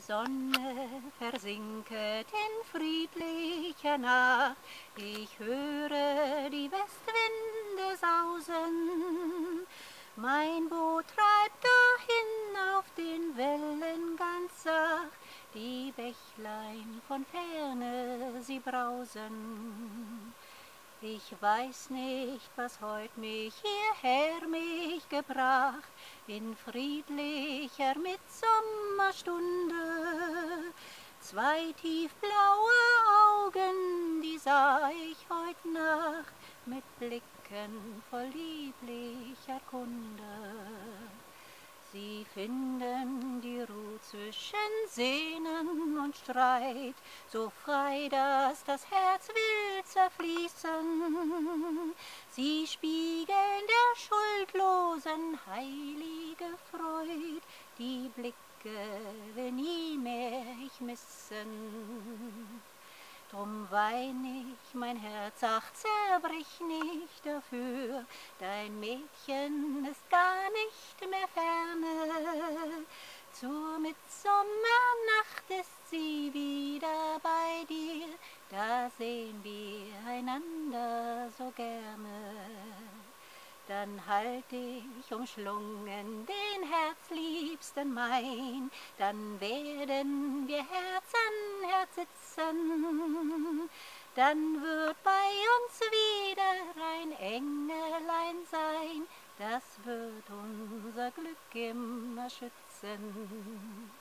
Sonne versinket in friedlicher Nacht, ich höre die Westwinde sausen. Mein Boot treibt dahin auf den Wellen ganz sacht, die Bächlein von ferne sie brausen. Ich weiß nicht, was heut mich hierher mich gebracht, in friedlicher Mittsommerstunde. Zwei tiefblaue Augen, die sah ich heut Nacht, mit Blicken voll lieblicher Kunde. Sie finden die Ruh zwischen Sehnen und Streit, so frei, dass das Herz will zerfließen. Sie spiegeln der Schuldlosen heilige Freud, die Blicke will nie mehr ich missen. Drum wein ich mein Herz, ach zerbrich nicht dafür, dein Mädchen ist gar nicht mehr ferne. Zur Mittsommernacht ist sie wieder bei dir, da sehen wir einander so gerne. Dann halt ich umschlungen den Herzliebsten mein, dann werden wir Herz an Herz sitzen. Dann wird bei uns wieder ein Engelein sein, das wird unser Glück immer schützen.